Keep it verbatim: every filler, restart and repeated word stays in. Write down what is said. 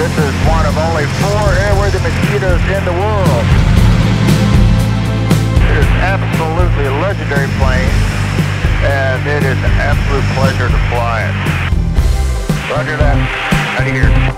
This is one of only four airworthy Mosquitos in the world. It is absolutely a legendary plane, and it is an absolute pleasure to fly it. Roger that. Out of here.